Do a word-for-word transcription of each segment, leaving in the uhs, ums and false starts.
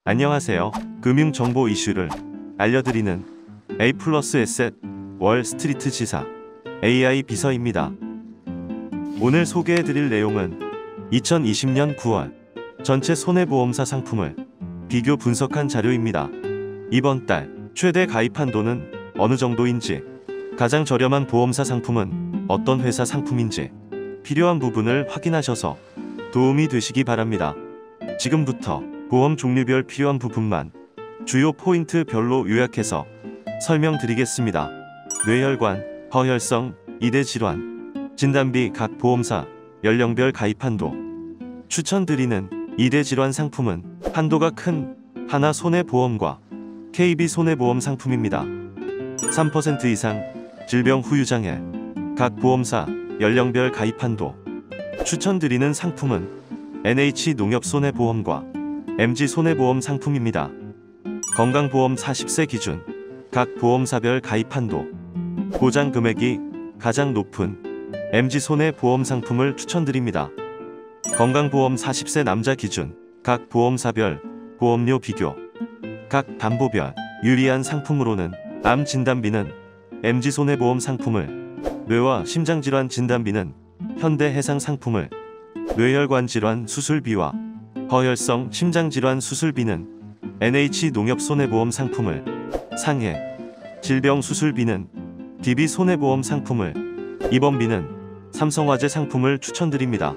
안녕하세요. 금융정보 이슈를 알려드리는 A 플러스 에셋 월스트리트 지사 에이아이 비서입니다. 오늘 소개해드릴 내용은 이천이십 년 구월 전체 손해보험사 상품을 비교 분석한 자료입니다. 이번 달 최대 가입 한도는 어느 정도인지, 가장 저렴한 보험사 상품은 어떤 회사 상품인지 필요한 부분을 확인하셔서 도움이 되시기 바랍니다. 지금부터 보험 종류별 필요한 부분만 주요 포인트별로 요약해서 설명드리겠습니다. 뇌혈관, 허혈성, 이대 질환, 진단비 각 보험사, 연령별 가입 한도. 추천드리는 이대 질환 상품은 한도가 큰 하나손해보험과 케이비 손해보험 상품입니다. 삼 퍼센트 이상 질병 후유장애, 각 보험사, 연령별 가입 한도. 추천드리는 상품은 엔에이치농협손해보험과 엠지손해보험 상품입니다. 건강보험 사십 세 기준, 각 보험사별 가입 한도. 보장 금액이 가장 높은 엠지손해보험 상품을 추천드립니다. 건강보험 사십 세 남자 기준, 각 보험사별 보험료 비교. 각 담보별 유리한 상품으로는 암 진단비는 엠지손해보험 상품을, 뇌와 심장질환 진단비는 현대해상 상품을, 뇌혈관 질환 수술비와 허혈성 심장질환 수술비는 엔에이치농협손해보험 상품을, 상해 질병 수술비는 디비손해보험 상품을, 입원비는 삼성화재 상품을 추천드립니다.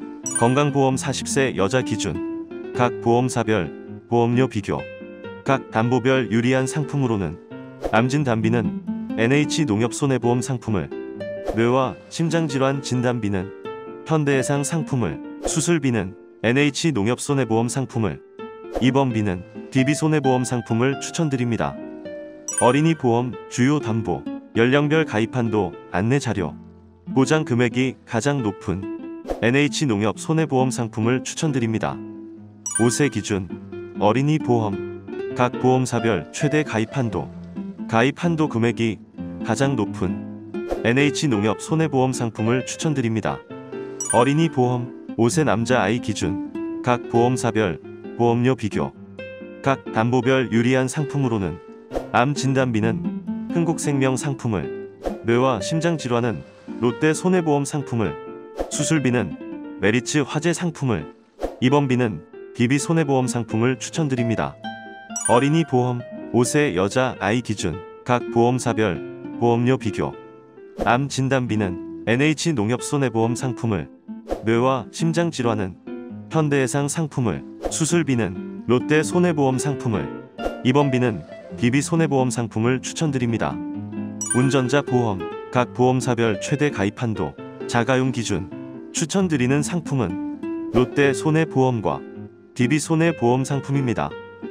건강보험 사십 세 여자 기준, 각 보험사별 보험료 비교. 각 담보별 유리한 상품으로는 암 진단비는 엔에이치농협손해보험 상품을, 뇌와 심장질환 진단비는 현대해상 상품을, 수술비는 엔에이치농협손해보험 상품을, 입원비는 디비손해보험 상품을 추천드립니다. 어린이 보험 주요 담보, 연령별 가입 한도 안내 자료. 보장 금액이 가장 높은 엔에이치농협 손해보험 상품을 추천드립니다. 오 세 기준 어린이 보험, 각 보험사별 최대 가입 한도. 가입 한도 금액이 가장 높은 엔에이치농협 손해보험 상품을 추천드립니다. 어린이 보험 오 세 남자 아이 기준, 각 보험사별 보험료 비교. 각 담보별 유리한 상품으로는 암 진단비는 흥국생명 상품을, 뇌와 심장질환은 롯데손해보험 상품을, 수술비는 메리츠 화재 상품을, 입원비는 디비손해보험 상품을 추천드립니다. 어린이 보험 오 세 여자 아이 기준, 각 보험사별 보험료 비교. 암 진단비는 엔에이치농협손해보험 상품을, 뇌와 심장질환은 현대해상 상품을, 수술비는 롯데손해보험 상품을, 입원비는 디비손해보험 상품을 추천드립니다. 운전자 보험, 각 보험사별 최대 가입 한도, 자가용 기준. 추천드리는 상품은 롯데손해보험과 디비손해보험 상품입니다.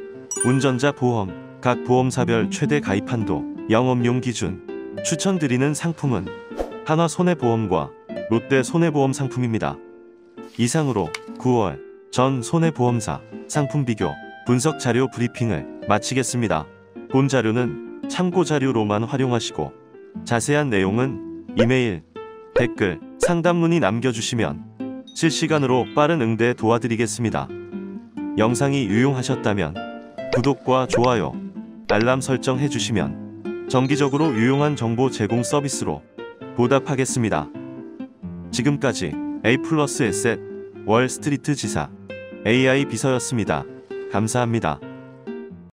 운전자 보험, 각 보험사별 최대 가입 한도, 영업용 기준. 추천드리는 상품은 한화손해보험과 롯데손해보험 상품입니다. 이상으로 구월 전 손해보험사 상품 비교 분석 자료 브리핑을 마치겠습니다. 본 자료는 참고 자료로만 활용하시고 자세한 내용은 이메일, 댓글, 상담 문의 남겨주시면 실시간으로 빠른 응대 도와드리겠습니다. 영상이 유용하셨다면 구독과 좋아요, 알람 설정 해주시면 정기적으로 유용한 정보 제공 서비스로 보답하겠습니다. 지금까지 A 플러스 에셋 월스트리트 지사 에이아이 비서였습니다. 감사합니다.